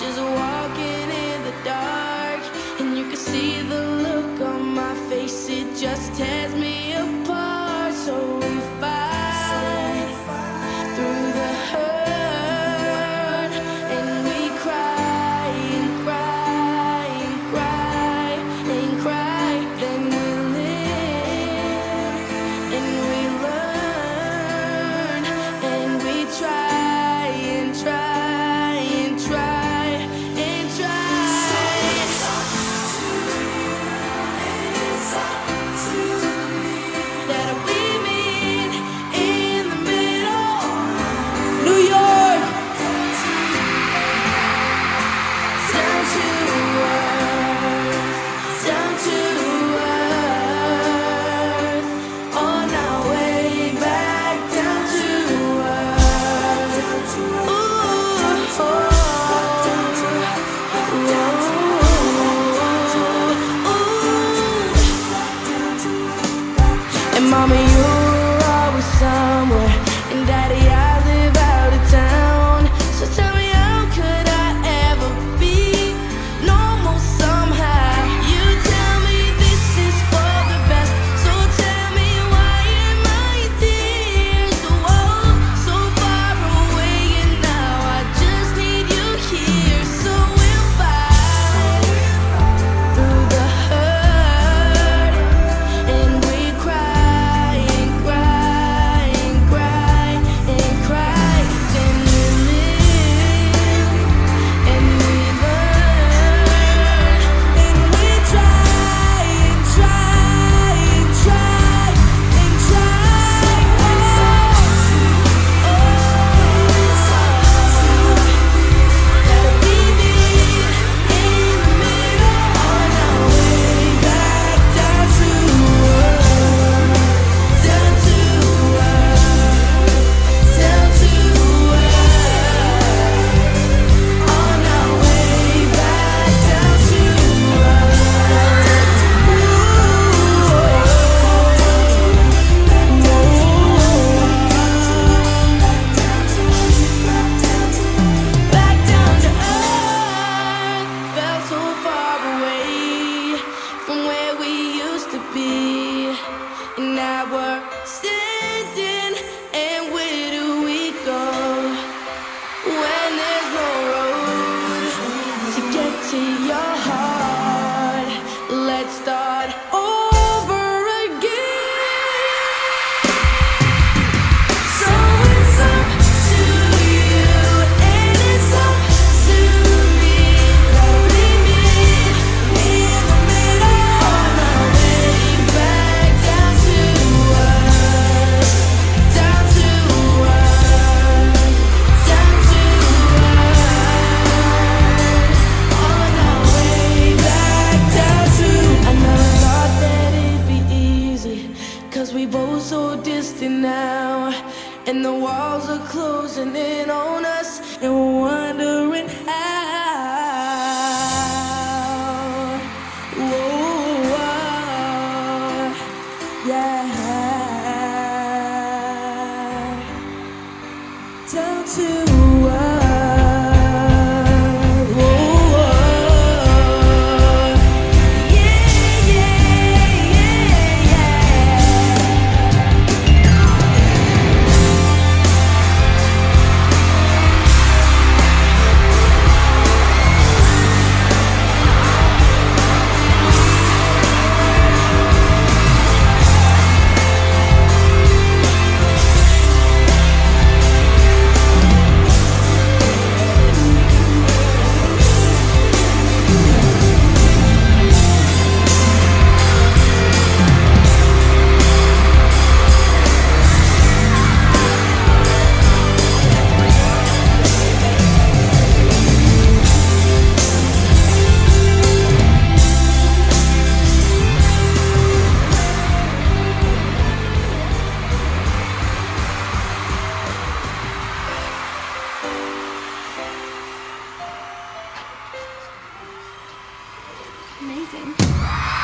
just walking in the dark, and you can see the look on my face. It just tears me apart. So we fight through the hurt, and we cry and cry and cry and cry. Then we live and we learn, and we try and try and try and try. That we meet in the middle, New York, down to earth, down to earth, on our way back down to earth. Ooh, and Mama, you're always somewhere, and Daddy, I live out of town. So tell me, how could I ever be normal somehow? You tell me this is for the best, so tell me, why am I here? So so far away, and now I just need you here. So we'll fight through the hurt, and we cry and cry and cry and cry. Then we live and we learn, and we try and try and try and try. That we meet in the middle, on our way back down to earth, down to earth, down to earth, on our way back down to back down to earth. Felt so far away from where we used to be, and now we're standing, and where do we go when there's no road to get to your heart? Let's start over again. So it's up to you, and it's up to me. That we meet in the middle, on our way back down to earth, down to earth, down to earth, on our way back down to. I never thought that it'd be easy, 'cause we both so distant now, and the walls are closing in on us, and we're wondering how. Whoa, yeah. Down to earth. Whoa, yeah, yeah, yeah, Amazing.